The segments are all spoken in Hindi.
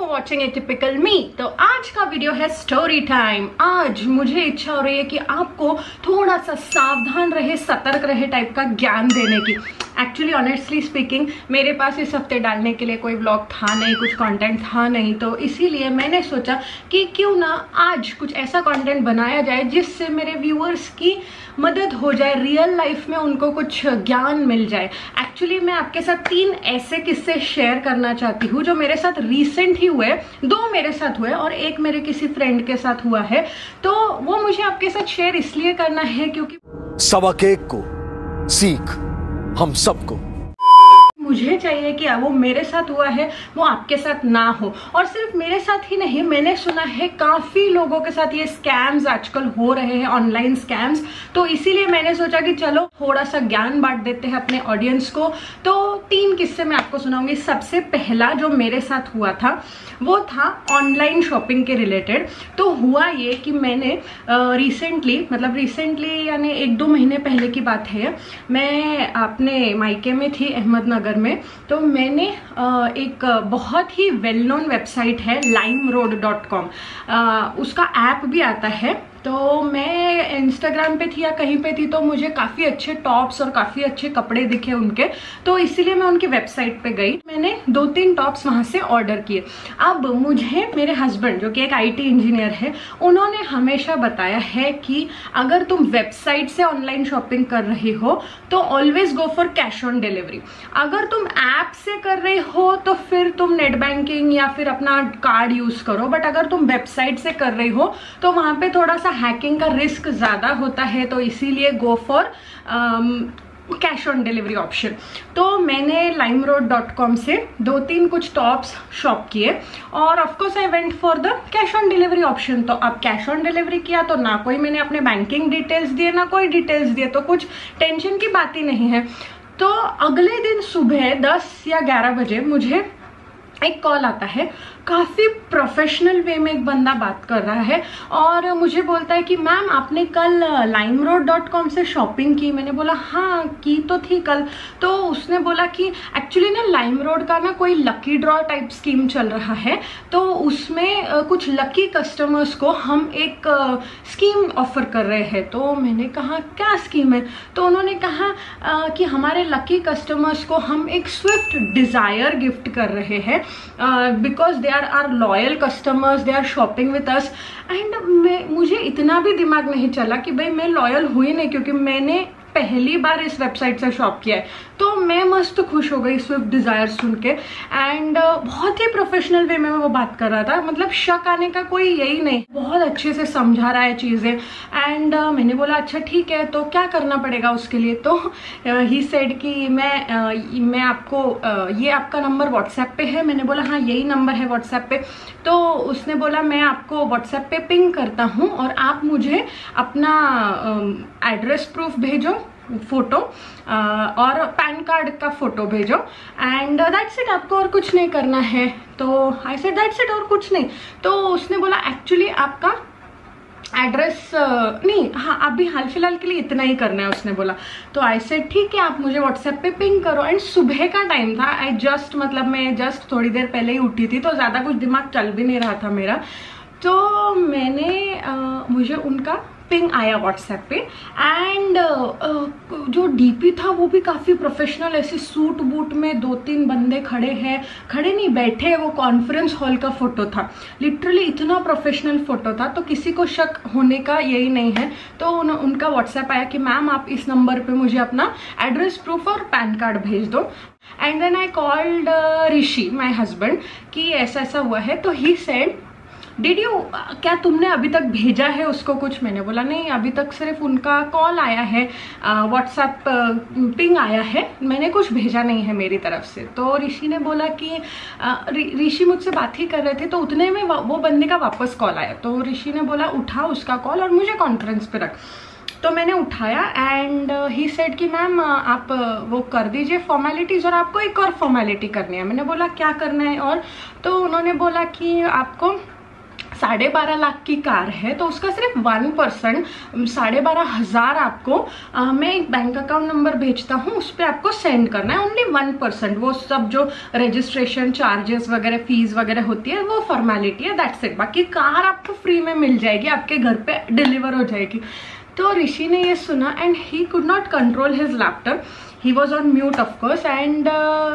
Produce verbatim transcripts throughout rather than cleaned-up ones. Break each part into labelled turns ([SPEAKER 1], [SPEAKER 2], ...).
[SPEAKER 1] For watching a typical me. तो आज का वीडियो है स्टोरी टाइम। आज मुझे इच्छा हो रही है कि आपको थोड़ा सा सावधान रहे, सतर्क रहे टाइप का ज्ञान देने की। एक्चुअली ऑनेस्टली स्पीकिंग मेरे पास इस हफ्ते डालने के लिए कोई व्लॉग था नहीं, कुछ कंटेंट था नहीं, तो इसीलिए मैंने सोचा कि क्यों ना आज कुछ ऐसा कंटेंट बनाया जाए जिससे मेरे व्यूअर्स की मदद हो जाए, रियल लाइफ में उनको कुछ ज्ञान मिल जाए। एक्चुअली मैं आपके साथ तीन ऐसे किस्से शेयर करना चाहती हूँ जो मेरे साथ रिसेंट ही हुए। दो मेरे साथ हुए और एक मेरे किसी फ्रेंड के साथ हुआ है, तो वो मुझे आपके साथ शेयर इसलिए करना है क्योंकि
[SPEAKER 2] सबक एक को सीख हम सबको
[SPEAKER 1] मुझे चाहिए कि वो मेरे साथ हुआ है वो आपके साथ ना हो। और सिर्फ मेरे साथ ही नहीं, मैंने सुना है काफी लोगों के साथ ये स्कैम्स आजकल हो रहे हैं, ऑनलाइन स्कैम्स। तो इसीलिए मैंने सोचा कि चलो थोड़ा सा ज्ञान बांट देते हैं अपने ऑडियंस को। तो तीन किस्से मैं आपको सुनाऊंगी। सबसे पहला जो मेरे साथ हुआ था वो था ऑनलाइन शॉपिंग के रिलेटेड। तो हुआ ये कि मैंने रिसेंटली uh, मतलब रिसेंटली यानी एक दो महीने पहले की बात है, मैं अपने मायके में थी अहमदनगर में। तो मैंने uh, एक बहुत ही वेल नोन वेबसाइट है लाइम रोड डॉट कॉम, उसका ऐप भी आता है। तो मैं इंस्टाग्राम पे थी या कहीं पे थी, तो मुझे काफ़ी अच्छे टॉप्स और काफ़ी अच्छे कपड़े दिखे उनके, तो इसीलिए मैं उनकी वेबसाइट पे गई। मैंने दो तीन टॉप्स वहाँ से ऑर्डर किए। अब मुझे मेरे हस्बैंड जो कि एक आईटी इंजीनियर है, उन्होंने हमेशा बताया है कि अगर तुम वेबसाइट से ऑनलाइन शॉपिंग कर रही हो तो always go for cash on delivery. अगर तुम ऐप से कर रहे हो तो फिर तुम नेट बैंकिंग या फिर अपना कार्ड यूज करो, बट अगर तुम वेबसाइट से कर रही हो तो वहाँ पे थोड़ा सा हैकिंग का रिस्क ज्यादा होता है, तो इसीलिए go for cash on delivery option. तो मैंने लाइम रोड डॉट कॉम से दो तीन कुछ टॉप्स शॉप किए और of course I went for the cash on delivery option. तो अब कैश ऑन डिलीवरी किया तो ना कोई मैंने अपने बैंकिंग डिटेल्स दिए ना कोई डिटेल्स दिए, तो कुछ टेंशन की बात ही नहीं है। तो अगले दिन सुबह दस या ग्यारह बजे मुझे एक कॉल आता है। काफ़ी प्रोफेशनल वे में एक बंदा बात कर रहा है और मुझे बोलता है कि मैम आपने कल लाइम रोड डॉट कॉम से शॉपिंग की। मैंने बोला हाँ की तो थी कल। तो उसने बोला कि एक्चुअली ना लाइम रोड का ना कोई लकी ड्रॉ टाइप स्कीम चल रहा है, तो उसमें कुछ लकी कस्टमर्स को हम एक स्कीम ऑफर कर रहे हैं। तो मैंने कहा क्या स्कीम है? तो उन्होंने कहा कि हमारे लकी कस्टमर्स को हम एक स्विफ्ट डिज़ायर गिफ्ट कर रहे हैं because they are are loyal customers, they are shopping with us. And मैं मुझे इतना भी दिमाग नहीं चला कि भाई मैं लॉयल हुई नहीं, क्योंकि मैंने पहली बार इस वेबसाइट से शॉप किया है। तो मैं मस्त खुश हो गई स्विफ्ट डिज़ायर सुन के। एंड uh, बहुत ही प्रोफेशनल वे में वो बात कर रहा था, मतलब शक आने का कोई यही नहीं, बहुत अच्छे से समझा रहा है चीज़ें। एंड uh, मैंने बोला अच्छा ठीक है, तो क्या करना पड़ेगा उसके लिए? तो ही uh, सेड कि मैं uh, मैं आपको uh, ये आपका नंबर व्हाट्सएप पे है। मैंने बोला हाँ यही नंबर है व्हाट्सएप पे। तो उसने बोला मैं आपको व्हाट्सएप पे पिंग करता हूँ और आप मुझे अपना एड्रेस प्रूफ भेजो, फोटो और पैन कार्ड का फोटो भेजो, एंड दैट्स इट, आपको और कुछ नहीं करना है। तो आई सेड दैट्स इट, और कुछ नहीं। तो उसने बोला एक्चुअली आपका एड्रेस नहीं, हाँ अभी हाल फिलहाल के लिए इतना ही करना है उसने बोला। तो आई सेड ठीक है, आप मुझे व्हाट्सएप पे पिंग करो। एंड सुबह का टाइम था, आई जस्ट मतलब मैं जस्ट थोड़ी देर पहले ही उठी थी, तो ज़्यादा कुछ दिमाग चल भी नहीं रहा था मेरा। तो मैंने uh, मुझे उनका पिंग आया व्हाट्सएप पे। एंड uh, जो डीपी था वो भी काफ़ी प्रोफेशनल, ऐसे सूट बूट में दो तीन बंदे खड़े हैं, खड़े नहीं बैठे हैं, वो कॉन्फ्रेंस हॉल का फोटो था। लिटरली इतना प्रोफेशनल फोटो था, तो किसी को शक होने का यही नहीं है। तो उन, उनका व्हाट्सएप आया कि मैम आप इस नंबर पे मुझे अपना एड्रेस प्रूफ और पैन कार्ड भेज दो। And then I called Rishi my husband कि ऐसा ऐसा हुआ है। तो ही सेड डिड यू, क्या तुमने अभी तक भेजा है उसको कुछ? मैंने बोला नहीं, अभी तक सिर्फ उनका कॉल आया है, व्हाट्सएप पिंग आया है, मैंने कुछ भेजा नहीं है मेरी तरफ से। तो ऋषि ने बोला कि ऋषि मुझसे बात ही कर रहे थे, तो उतने में वो बंदे का वापस कॉल आया। तो ऋषि ने बोला उठा उसका कॉल और मुझे कॉन्फ्रेंस पे रख। तो मैंने उठाया एंड ही सेड कि मैम आप वो कर दीजिए फॉर्मेलिटीज़ और आपको एक और फॉर्मेलिटी करनी है। मैंने बोला क्या करना है? और तो उन्होंने बोला कि आपको साढ़े बारह लाख की कार है तो उसका सिर्फ वन परसेंट साढ़े बारह हजार आपको आ, मैं एक बैंक अकाउंट नंबर भेजता हूँ, उस पर आपको सेंड करना है। ओनली वन परसेंट, वो सब जो रजिस्ट्रेशन चार्जेस वगैरह फीस वगैरह होती है वो फॉर्मेलिटी है, दैट्स इट। बाकी कार आपको फ्री में मिल जाएगी, आपके घर पे डिलीवर हो जाएगी। तो ऋषि ने ये सुना and he could not control his laughter, he was on mute of course. And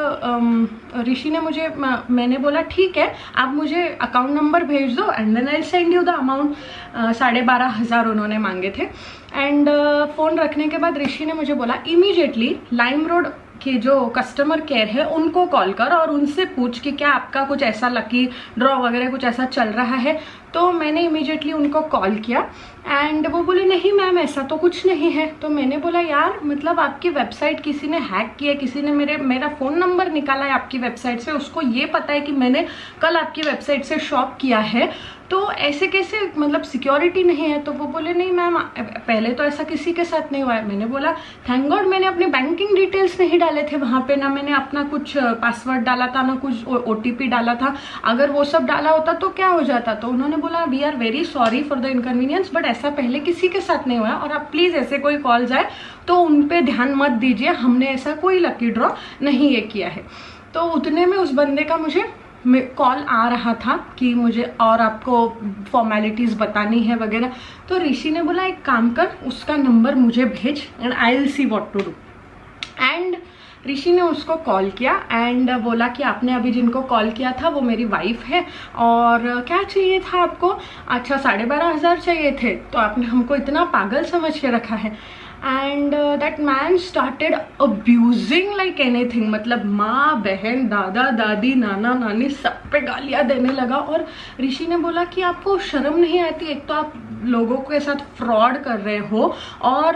[SPEAKER 1] Rishi ने मुझे, मैंने बोला ठीक है आप मुझे अकाउंट नंबर भेज दो and then I send you the amount. साढ़े बारह हजार उन्होंने मांगे थे। एंड फ़ोन uh, रखने के बाद ऋषि ने मुझे बोला इमीडिएटली लाइम रोड के जो कस्टमर केयर है उनको कॉल कर और उनसे पूछ कि क्या आपका कुछ ऐसा लकी ड्रॉ वगैरह कुछ ऐसा चल रहा है। तो मैंने इमीडिएटली उनको कॉल किया एंड वो बोले नहीं मैम ऐसा तो कुछ नहीं है। तो मैंने बोला यार मतलब आपकी वेबसाइट किसी ने हैक किया, किसी ने मेरे मेरा फ़ोन नंबर निकाला है आपकी वेबसाइट से, उसको ये पता है कि मैंने कल आपकी वेबसाइट से शॉप किया है, तो ऐसे कैसे मतलब सिक्योरिटी नहीं है। तो वो बोले नहीं मैम पहले तो ऐसा किसी के साथ नहीं हुआ है। मैंने बोला थैंक गॉड मैंने अपने बैंकिंग डिटेल्स नहीं डाले थे वहाँ पे, ना मैंने अपना कुछ पासवर्ड डाला था ना कुछ ओटीपी डाला था, अगर वो सब डाला होता तो क्या हो जाता। तो उन्होंने बोला we are very sorry for the inconvenience but ऐसा पहले किसी के साथ नहीं हुआ और आप प्लीज ऐसे कोई कॉल जाए तो उन पे ध्यान मत दीजिए, हमने ऐसा कोई लकी ड्रॉ नहीं ये किया है। तो उतने में उस बंदे का मुझे कॉल आ रहा था कि मुझे और आपको फॉर्मेलिटीज बतानी है वगैरह। तो ऋषि ने बोला एक काम कर उसका नंबर मुझे भेज and I will see what to do. And Rishi ने उसको कॉल किया एंड बोला कि आपने अभी जिनको कॉल किया था वो मेरी वाइफ है और क्या चाहिए था आपको। अच्छा साढ़े बारह हजार चाहिए थे, तो आपने हमको इतना पागल समझ के रखा है। And that man started abusing like anything, मतलब माँ बहन दादा दादी नाना नानी सब पे गालियाँ देने लगा। और ऋषि ने बोला कि आपको शर्म नहीं आती, एक तो आप लोगों के साथ फ्रॉड कर रहे हो और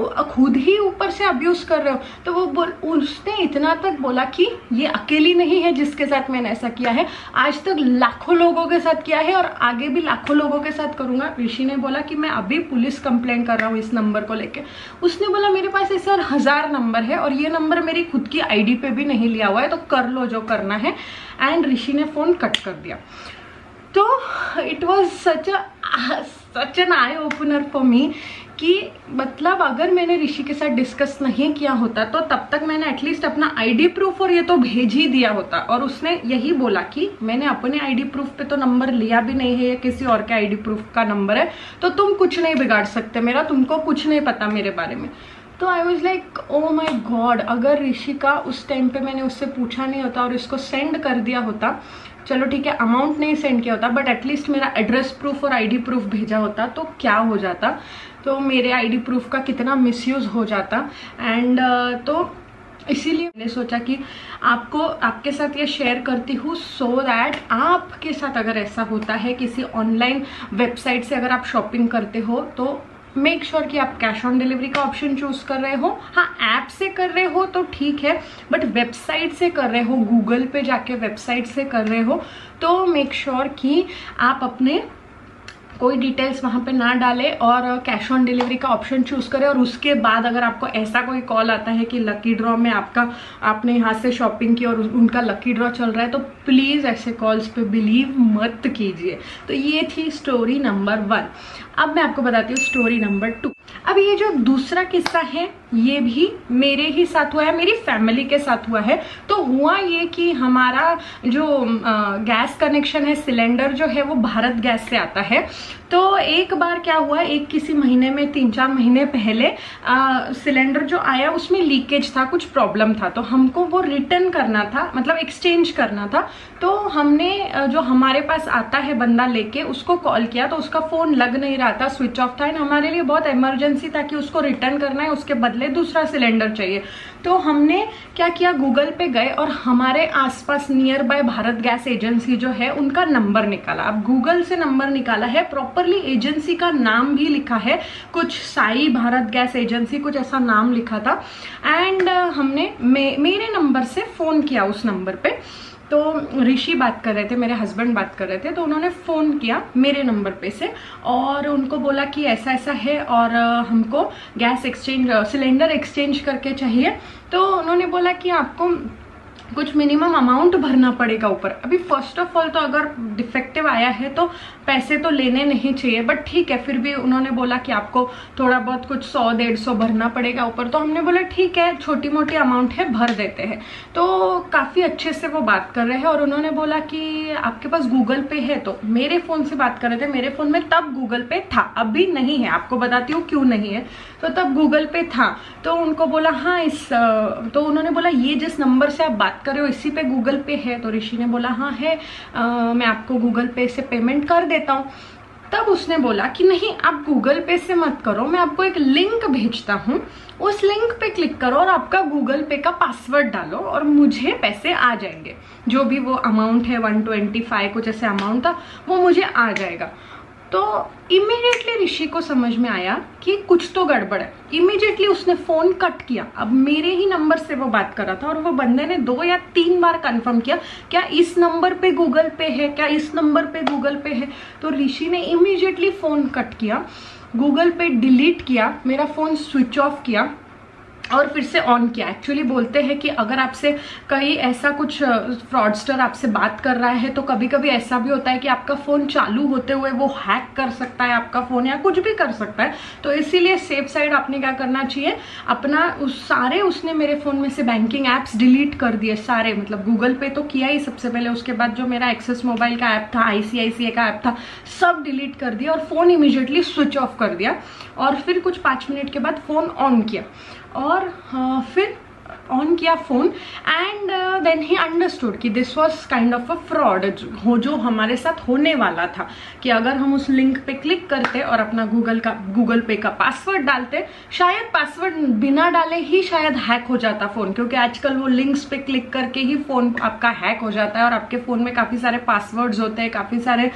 [SPEAKER 1] खुद ही ऊपर से अब्यूज कर रहे हो। तो वो बोल उसने इतना तक बोला कि ये अकेली नहीं है जिसके साथ मैंने ऐसा किया है, आज तक लाखों लोगों के साथ किया है और आगे भी लाखों लोगों के साथ करूंगा। ऋषि ने बोला कि मैं अभी पुलिस कंप्लेंट कर रहा हूँ इस नंबर को लेके। उसने बोला मेरे पास ऐसे और हजार नंबर है और ये नंबर मेरी खुद की आईडी पे भी नहीं लिया हुआ है, तो कर लो जो करना है। एंड ऋषि ने फोन कट कर दिया। तो it was such such an eye opener for me कि मतलब अगर मैंने ऋषि के साथ डिस्कस नहीं किया होता तो तब तक मैंने एटलीस्ट अपना आईडी प्रूफ और ये तो भेज ही दिया होता। और उसने यही बोला कि मैंने अपने आईडी प्रूफ पे तो नंबर लिया भी नहीं है, या किसी और के आईडी प्रूफ का नंबर है, तो तुम कुछ नहीं बिगाड़ सकते मेरा, तुमको कुछ नहीं पता मेरे बारे में। तो I was like oh my God, अगर ऋषि का उस टाइम पे मैंने उससे पूछा नहीं होता और इसको सेंड कर दिया होता, चलो ठीक है अमाउंट नहीं सेंड किया होता बट एटलीस्ट मेरा एड्रेस प्रूफ और आईडी प्रूफ भेजा होता तो क्या हो जाता, तो मेरे आईडी प्रूफ का कितना मिसयूज हो जाता। एंड uh, तो इसीलिए मैंने सोचा कि आपको आपके साथ ये शेयर करती हूँ सो दैट आपके साथ अगर ऐसा होता है किसी ऑनलाइन वेबसाइट से अगर आप शॉपिंग करते हो तो मेक श्योर sure कि आप कैश ऑन डिलीवरी का ऑप्शन चूज कर रहे हो। हाँ ऐप से कर रहे हो तो ठीक है, बट वेबसाइट से कर रहे हो, गूगल पे जाके वेबसाइट से कर रहे हो तो मेक श्योर sure कि आप अपने कोई डिटेल्स वहाँ पे ना डालें और कैश ऑन डिलीवरी का ऑप्शन चूज करें। और उसके बाद अगर आपको ऐसा कोई कॉल आता है कि लकी ड्रॉ में आपका आपने यहाँ से शॉपिंग की और उनका लकी ड्रॉ चल रहा है, तो प्लीज ऐसे कॉल्स पे बिलीव मत कीजिए। तो ये थी स्टोरी नंबर वन। अब मैं आपको बताती हूँ स्टोरी नंबर टू। अब ये जो दूसरा किस्सा है ये भी मेरे ही साथ हुआ है, मेरी फैमिली के साथ हुआ है। तो हुआ ये कि हमारा जो गैस कनेक्शन है, सिलेंडर जो है वो भारत गैस से आता है। तो एक बार क्या हुआ, एक किसी महीने में तीन चार महीने पहले आ, सिलेंडर जो आया उसमें लीकेज था, कुछ प्रॉब्लम था, तो हमको वो रिटर्न करना था, मतलब एक्सचेंज करना था। तो हमने जो हमारे पास आता है बंदा लेके उसको कॉल किया तो उसका फोन लग नहीं रहा था, स्विच ऑफ था। एंड हमारे लिए बहुत इमरजेंसी था कि उसको रिटर्न करना है, उसके बदले दूसरा सिलेंडर चाहिए। तो हमने क्या किया, गूगल पे गए और हमारे आसपास nearby Bharat Gas agency जो है उनका नंबर निकाला। अब गूगल से नंबर निकाला है, प्रॉपरली एजेंसी का नाम भी लिखा है, कुछ साई भारत गैस एजेंसी कुछ ऐसा नाम लिखा था। एंड हमने मे, मेरे नंबर से फोन किया उस नंबर पे। तो ऋषि बात कर रहे थे, मेरे हस्बैंड बात कर रहे थे, तो उन्होंने फ़ोन किया मेरे नंबर पे से और उनको बोला कि ऐसा ऐसा है और हमको गैस एक्सचेंज सिलेंडर एक्सचेंज करके चाहिए। तो उन्होंने बोला कि आपको कुछ मिनिमम अमाउंट भरना पड़ेगा ऊपर। अभी फर्स्ट ऑफ ऑल तो अगर डिफेक्टिव आया है तो पैसे तो लेने नहीं चाहिए, बट ठीक है, फिर भी उन्होंने बोला कि आपको थोड़ा बहुत कुछ सौ डेढ़ सौ भरना पड़ेगा ऊपर। तो हमने बोला ठीक है, छोटी मोटी अमाउंट है, भर देते हैं। तो काफ़ी अच्छे से वो बात कर रहे हैं और उन्होंने बोला कि आपके पास गूगल पे है? तो मेरे फ़ोन से बात कर रहे थे, मेरे फ़ोन में तब गूगल पे था, अभी नहीं है, आपको बताती हूँ क्यों नहीं है। तो तब गूगल पे था, तो उनको बोला हाँ इस, तो उन्होंने बोला ये जिस नंबर से आप बात कर रहे हो इसी पे गूगल पे है? तो ऋषि ने बोला हाँ है, आ, मैं आपको गूगल पे से पेमेंट कर देता हूँ। तब उसने बोला कि नहीं, आप गूगल पे से मत करो, मैं आपको एक लिंक भेजता हूँ, उस लिंक पे क्लिक करो और आपका गूगल पे का पासवर्ड डालो और मुझे पैसे आ जाएंगे। जो भी वो अमाउंट है वन ट्वेंटी फाइव कुछ ऐसे अमाउंट था, वो मुझे आ जाएगा। तो इमीडिएटली ऋषि को समझ में आया कि कुछ तो गड़बड़ है। इमीडिएटली उसने फोन कट किया। अब मेरे ही नंबर से वो बात कर रहा था और वो बंदे ने दो या तीन बार कंफर्म किया, क्या इस नंबर पे गूगल पे है, क्या इस नंबर पे गूगल पे है। तो ऋषि ने इमीडिएटली फोन कट किया, गूगल पे डिलीट किया, मेरा फोन स्विच ऑफ किया और फिर से ऑन किया। एक्चुअली बोलते हैं कि अगर आपसे कहीं ऐसा कुछ फ्रॉडस्टर आपसे बात कर रहा है तो कभी कभी ऐसा भी होता है कि आपका फ़ोन चालू होते हुए वो हैक कर सकता है आपका फ़ोन, या कुछ भी कर सकता है। तो इसीलिए सेफ साइड आपने क्या करना चाहिए, अपना उस सारे, उसने मेरे फ़ोन में से बैंकिंग ऐप्स डिलीट कर दिए सारे, मतलब गूगल पे तो किया ही सबसे पहले, उसके बाद जो मेरा एक्सिस मोबाइल का ऐप था, आई सी आई सी आई का ऐप था, सब डिलीट कर दिया और फ़ोन इमीडिएटली स्विच ऑफ कर दिया। और फिर कुछ पाँच मिनट के बाद फ़ोन ऑन किया और uh, फिर ऑन किया phone and then he understood कि this was kind of a fraud हो जो हमारे साथ होने वाला था, कि अगर हम उस लिंक पे क्लिक करते और अपना गूगल का गूगल पे का पासवर्ड डालते, शायद पासवर्ड बिना डाले ही शायद हैक हो जाता फ़ोन, क्योंकि आजकल वो लिंक्स पे क्लिक करके ही फ़ोन आपका हैक हो जाता है और आपके फ़ोन में काफ़ी सारे पासवर्ड्स होते हैं, काफ़ी सारे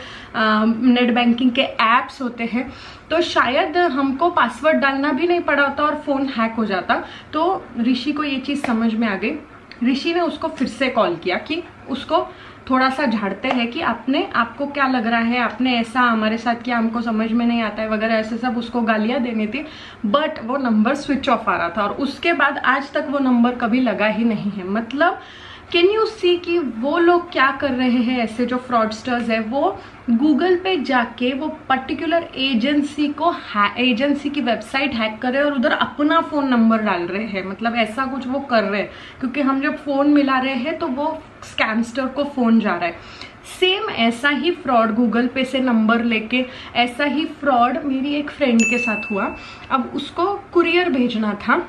[SPEAKER 1] नेट बैंकिंग के ऐप्स होते हैं। तो शायद हमको पासवर्ड डालना भी नहीं पड़ा होता और फ़ोन हैक हो जाता। तो ऋषि को ये चीज़ समझ में आ गई। ऋषि ने उसको फिर से कॉल किया कि उसको थोड़ा सा झाड़ते हैं कि आपने, आपको क्या लग रहा है, आपने ऐसा हमारे साथ किया, हमको समझ में नहीं आता है वगैरह, ऐसे सब उसको गालियाँ देनी थी। बट वो नंबर स्विच ऑफ आ रहा था और उसके बाद आज तक वो नंबर कभी लगा ही नहीं है। मतलब कैन यू सी कि वो लोग क्या कर रहे हैं, ऐसे जो फ्रॉडस्टर्स है वो गूगल पे जाके वो पर्टिकुलर एजेंसी को, एजेंसी की वेबसाइट हैक कर रहे हैं और उधर अपना फ़ोन नंबर डाल रहे हैं। मतलब ऐसा कुछ वो कर रहे हैं, क्योंकि हम जब फ़ोन मिला रहे हैं तो वो स्कैमस्टर को फ़ोन जा रहा है। सेम ऐसा ही फ्रॉड गूगल पे से नंबर लेके, ऐसा ही फ्रॉड मेरी एक फ्रेंड के साथ हुआ। अब उसको कुरियर भेजना था,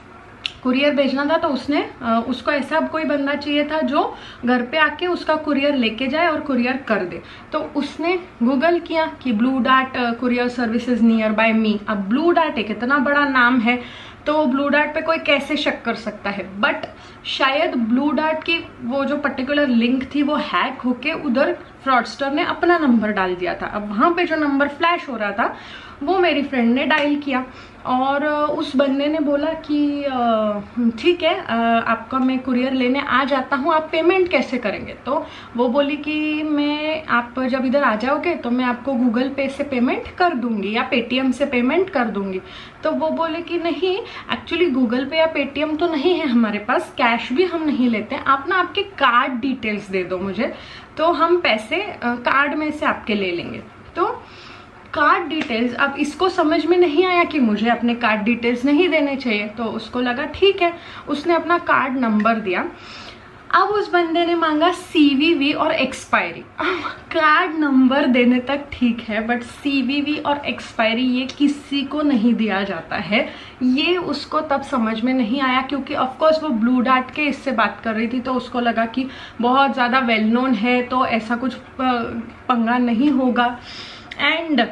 [SPEAKER 1] कुरियर भेजना था तो उसने उसको ऐसा कोई बंदा चाहिए था जो घर पे आके उसका कुरियर लेके जाए और कुरियर कर दे। तो उसने गूगल किया कि Blue Dart courier services nearby me. अब ब्लू डार्ट एक इतना बड़ा नाम है तो ब्लू डार्ट पे कोई कैसे शक कर सकता है, बट शायद ब्लू डार्ट की वो जो पर्टिकुलर लिंक थी वो हैक होके उधर फ्रॉडस्टर ने अपना नंबर डाल दिया था। अब वहाँ पे जो नंबर फ्लैश हो रहा था वो मेरी फ्रेंड ने डायल किया और उस बंदे ने बोला कि ठीक है, आपका मैं कुरियर लेने आ जाता हूँ, आप पेमेंट कैसे करेंगे। तो वो बोली कि मैं, आप जब इधर आ जाओगे तो मैं आपको गूगल पे से पेमेंट कर दूंगी या पेटीएम से पेमेंट कर दूंगी। तो वो बोले कि नहीं, एक्चुअली गूगल पे या पेटीएम तो नहीं है हमारे पास, कैश भी हम नहीं लेते, आप ना आपके कार्ड डिटेल्स दे दो मुझे, तो हम पैसे कार्ड में से आपके ले लेंगे। तो कार्ड डिटेल्स, अब इसको समझ में नहीं आया कि मुझे अपने कार्ड डिटेल्स नहीं देने चाहिए, तो उसको लगा ठीक है, उसने अपना कार्ड नंबर दिया। अब उस बंदे ने मांगा सीवीवी और एक्सपायरी। कार्ड नंबर देने तक ठीक है, बट सीवीवी और एक्सपायरी ये किसी को नहीं दिया जाता है। ये उसको तब समझ में नहीं आया, क्योंकि ऑफकोर्स वो ब्लू डार्ट के इससे बात कर रही थी तो उसको लगा कि बहुत ज़्यादा वेल नोन है तो ऐसा कुछ पंगा नहीं होगा। एंड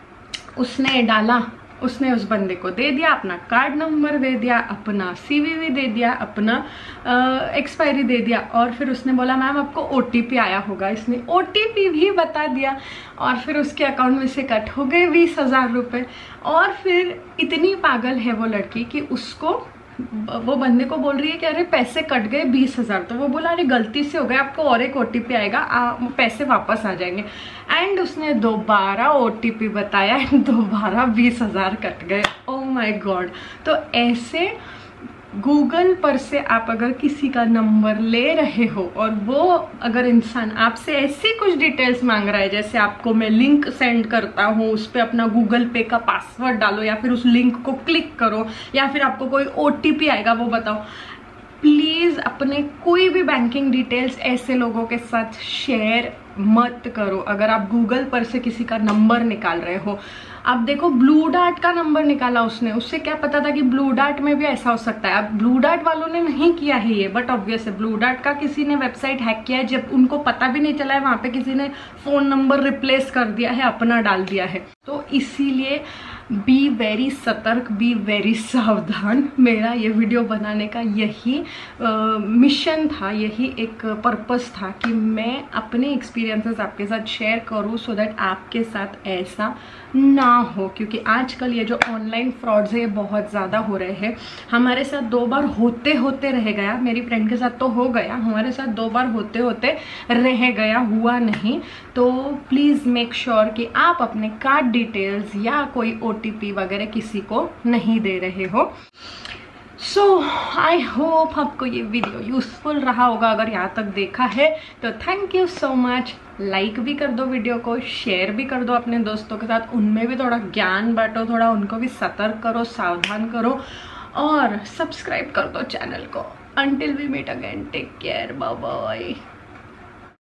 [SPEAKER 1] उसने डाला, उसने उस बंदे को दे दिया, अपना कार्ड नंबर दे दिया, अपना सीवीवी दे दिया, अपना एक्सपायरी दे दिया और फिर उसने बोला मैम आपको ओटीपी आया होगा। इसने ओटीपी भी बता दिया और फिर उसके अकाउंट में से कट हो गए बीस हजार रुपये। और फिर इतनी पागल है वो लड़की कि उसको, वो बंदे को बोल रही है कि अरे पैसे कट गए बीस हजार। तो वो बोला अरे गलती से हो गया, आपको और एक ओटीपी आएगा, आ, पैसे वापस आ जाएंगे। एंड उसने दोबारा ओटीपी बताया, दोबारा बीस हजार कट गए। Oh my God. तो ऐसे गूगल पर से आप अगर किसी का नंबर ले रहे हो और वो अगर इंसान आपसे ऐसी कुछ डिटेल्स मांग रहा है, जैसे आपको मैं लिंक सेंड करता हूँ, उस पर अपना गूगल पे का पासवर्ड डालो या फिर उस लिंक को क्लिक करो या फिर आपको कोई ओटीपी आएगा वो बताओ, प्लीज अपने कोई भी बैंकिंग डिटेल्स ऐसे लोगों के साथ शेयर मत करो। अगर आप गूगल पर से किसी का नंबर निकाल रहे हो, अब देखो ब्लू डार्ट का नंबर निकाला उसने, उससे क्या पता था कि ब्लू डार्ट में भी ऐसा हो सकता है। अब ब्लू डार्ट वालों ने नहीं किया है ये, बट ऑब्वियस है ब्लू डार्ट का किसी ने वेबसाइट हैक किया है, जब उनको पता भी नहीं चला है, वहां पे किसी ने फोन नंबर रिप्लेस कर दिया है, अपना डाल दिया है। तो इसीलिए बी वेरी सतर्क, बी वेरी सावधान। मेरा ये वीडियो बनाने का यही मिशन था, यही एक पर्पस था कि मैं अपने एक्सपीरियंसेस आपके साथ शेयर करूँ सो दैट आपके साथ ऐसा ना हो। क्योंकि आजकल ये जो ऑनलाइन फ्रॉड्स है ये बहुत ज़्यादा हो रहे हैं। हमारे साथ दो बार होते होते रह गया, मेरी फ्रेंड के साथ तो हो गया, हमारे साथ दो बार होते होते रह गया, हुआ नहीं। तो प्लीज़ मेक श्योर कि आप अपने कार्ड डिटेल्स या कोई ओटीपी वगैरह किसी को नहीं दे रहे हो। सो आई होप आपको ये वीडियो यूजफुल रहा होगा। अगर यहाँ तक देखा है तो thank you so much. Like भी कर दो वीडियो को, शेयर भी कर दो अपने दोस्तों के साथ, उनमें भी थोड़ा ज्ञान बांटो, थोड़ा उनको भी सतर्क करो, सावधान करो, और सब्सक्राइब कर दो चैनल को। Until we meet again, take care, bye bye.